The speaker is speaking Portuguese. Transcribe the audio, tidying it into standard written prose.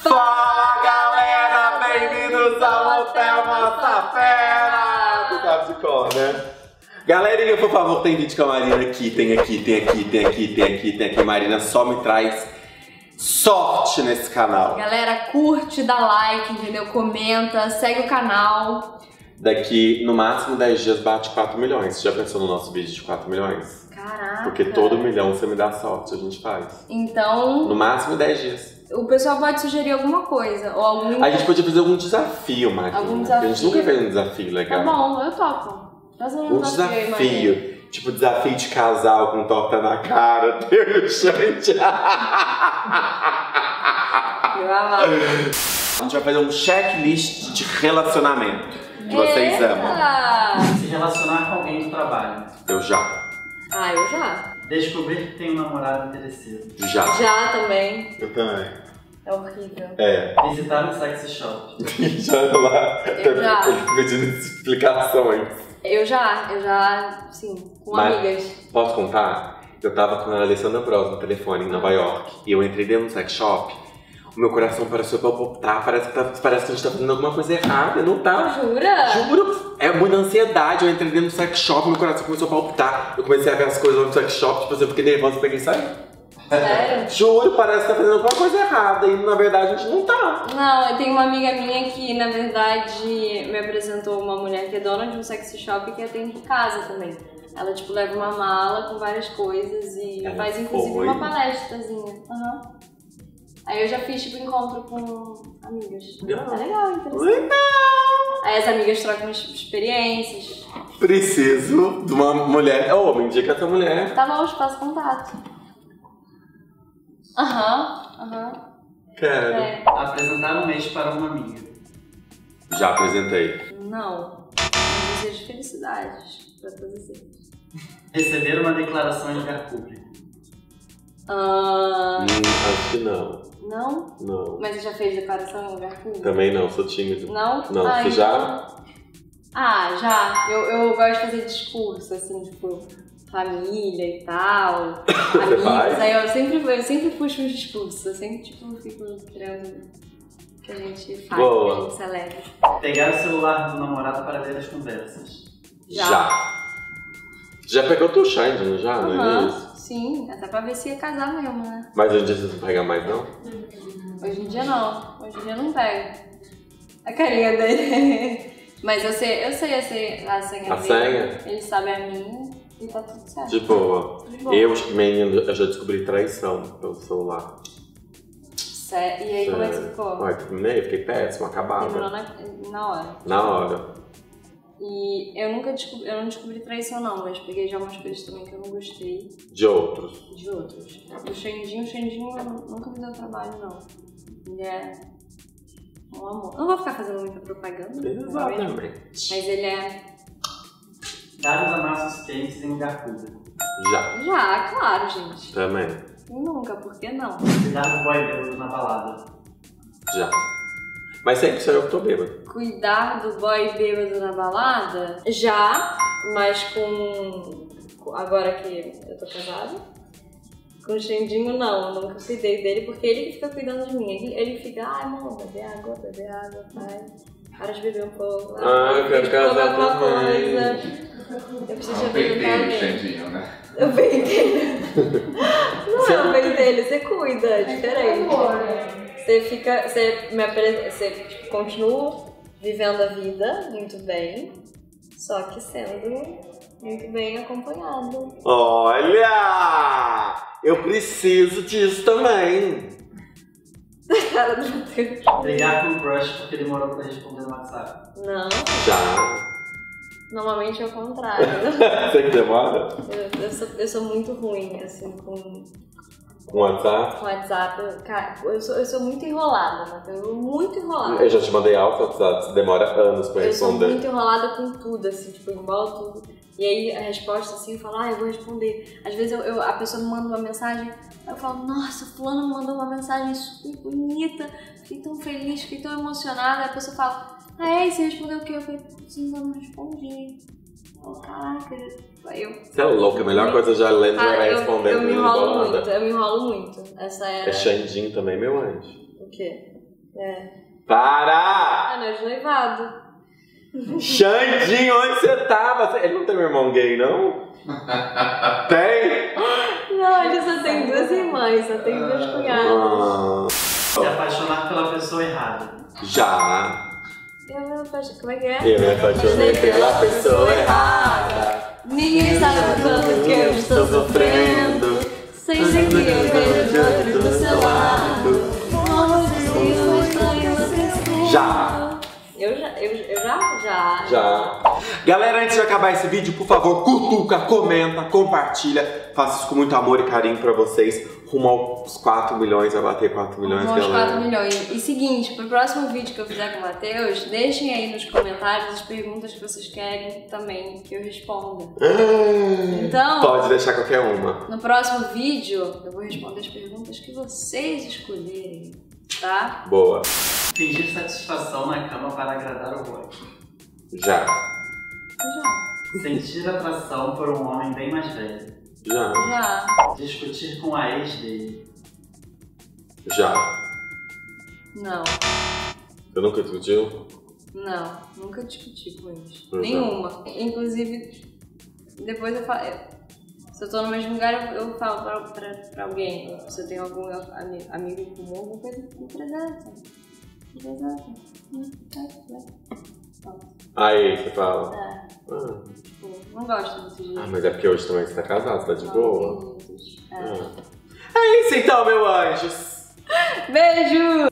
Fala galera, bem-vindos ao Hotel Nossa Fera! Tu sabe de cor, né? Galerinha, por favor, tem vídeo com a Marina aqui, tem aqui. Marina só me traz sorte nesse canal. Galera, curte, dá like, entendeu? Comenta, segue o canal. Daqui, no máximo 10 dias, bate 4 milhões. Você já pensou no nosso vídeo de 4 milhões? Caraca! Porque todo milhão você me dá sorte, a gente faz. Então... No máximo 10 dias. O pessoal pode sugerir alguma coisa, ou algum... A gente podia fazer algum desafio, Marina. Algum desafio. A gente nunca fez um desafio legal. Tá bom, eu topo. Faz um desafio aí, tipo desafio de casal com torta na cara, Deus, gente. Eu amava. A gente vai fazer um checklist de relacionamento que vocês amam. Se relacionar com alguém do trabalho. Eu já. Ah, eu já. Descobrir que tem um namorado interesseiro. Já. Já também. Eu também. É horrível. É. Visitar um sexy shop. Já lá. Eu já. Ele pedindo explicações. Eu já, sim, com amigas. Posso contar? Eu tava com a Alessandra Bros no telefone em Nova York e eu entrei dentro do sex shop. O meu coração pareceu palpitar, parece que a gente tá fazendo alguma coisa errada, não tá? Jura? Juro! É muita ansiedade, eu entrei dentro do sex shop, meu coração começou a palpitar. Eu comecei a ver as coisas no sex shop, tipo, eu fiquei nervosa e peguei e saí. Sério? Juro, parece que tá fazendo alguma coisa errada e na verdade a gente não tá. Não, eu tenho uma amiga minha que, na verdade, me apresentou uma mulher que é dona de um sexy shop e que atende em casa também. Ela, tipo, leva uma mala com várias coisas e Ela faz, inclusive, foi. uma palestrazinha. Aí eu já fiz, tipo, encontro com amigas. Legal. É legal, interessante. Legal! Aí as amigas trocam experiências. Preciso de uma mulher. Ô, me indica essa mulher. Tá bom, te passo contato. Quero. É. Apresentar um mês para uma amiga. Já apresentei. Não. Um desejo de felicidades pra todos eles. Receber uma declaração em lugar público. Acho que não. Não? Não. Mas você já fez declaração em lugar público? Também não, sou tímido. Não? Não, Ah, você então... já? Ah, já. Eu gosto de fazer discurso, assim, tipo, família e tal. Amigos. faz? Aí eu sempre puxo uns discursos. Eu sempre, tipo, fico querendo que a gente faz, Boa. que a gente celebre. Pegar o celular do namorado para ver as conversas. Já. Já pegou teu shine, não já? No início? Sim, até pra ver se ia casar mesmo, né? Mas hoje em dia você não pega mais, não? Hoje em dia não. Hoje em dia não pego. A carinha dele. Mas eu sei a senha A dele. senha? Ele sabe a minha e tá tudo certo. De boa. De boa. Eu já descobri traição pelo celular. Sério? E aí, como é que você ficou? Ai, terminei, fiquei péssimo, acabava. Terminou na hora. Na hora. E eu não descobri traição não, mas peguei já umas coisas também que eu não gostei De outros. de outros. O Xandinho nunca me deu trabalho não. Ele é um amor. Não vou ficar fazendo muita propaganda, Exatamente. mas ele é... Dar os amassos quentes em lugar público. Já. Já, claro, gente. Também. Nunca, por que não? Cuidar do boy bêbado na balada. Já. Mas sempre sou eu que tô bêbado. Cuidar do boy bêbado na balada? Já, mas agora que eu tô casada. Com o Xandinho não, eu nunca cuidei dele, porque ele que fica cuidando de mim. Ele fica, ai amor, beber água, pai. Para de beber um pouco. Eu quero casar alguma também. coisa. Eu preciso de Bem apresentar dele, alguém. Xandinho, né? Eu bem dele. Não é o bem dele, você cuida, é diferente. Você tipo, continua vivendo a vida muito bem, só que sendo muito bem acompanhado. Olha! Eu preciso disso também. Cara do Matheus. Brigar com o crush porque demorou para responder no WhatsApp. Não, Já. normalmente é o contrário. Você que demora? Eu sou muito ruim, assim, com WhatsApp? WhatsApp. Cara, eu sou muito enrolada, Matheus. Muito enrolada. Eu já te mandei áudio, WhatsApp, demora anos pra Eu sou responder. muito enrolada com tudo, assim, tipo, embolo tudo. E aí a resposta, assim, eu falo, eu vou responder. Às vezes a pessoa me manda uma mensagem, eu falo, nossa, fulano me mandou uma mensagem super bonita, fiquei tão feliz, fiquei tão emocionada. Aí a pessoa fala, você respondeu o quê? Eu falei, sim, eu não respondi. Eu falo, caraca, aí eu... Você é louca, a melhor coisa já lendo já vai respondendo. Eu me enrolo muito, Essa era... É Xandinho também, meu anjo. O quê? Para! Ah, não, de noivado. Xandinho, onde você tava? Ele não tem um irmão gay, não? Tem? Não, ele só tem 2 irmãs, só tem 2 cunhadas. Se apaixonar pela pessoa errada. Já. Como é que é? Eu me apaixonei pela pessoa errada. Ninguém sabe o tanto que eu estou sofrendo. Sem que eu vejo outros do seu lado. Já. Eu já? Já. Galera, antes de acabar esse vídeo, por favor, cutuca, comenta, compartilha. Faço isso com muito amor e carinho pra vocês. Rumo aos 4 milhões, vai bater 4 milhões, Rumo aos galera. 4 milhões. E seguinte, pro próximo vídeo que eu fizer com o Matheus, deixem aí nos comentários as perguntas que vocês querem também que eu responda. Então, Pode deixar qualquer uma. no próximo vídeo, eu vou responder as perguntas que vocês escolherem, tá? Boa. Fingir satisfação na cama para agradar o boy. Já. Já. Sentir atração por um homem bem mais velho. Já. Já. Discutir com a ex dele. Já. Não. Eu nunca discutiu? Não. Nunca discuti com eles. Uhum. Nenhuma. Inclusive, depois eu falo... Se eu tô no mesmo lugar, eu falo pra alguém. Se eu tenho algum amigo em comum, alguma coisa, me apresenta. Aí, você fala. Tipo, não gosto muito de... Mas é porque hoje também você tá casado, você tá de boa? É. É isso então, meus anjos. Beijo!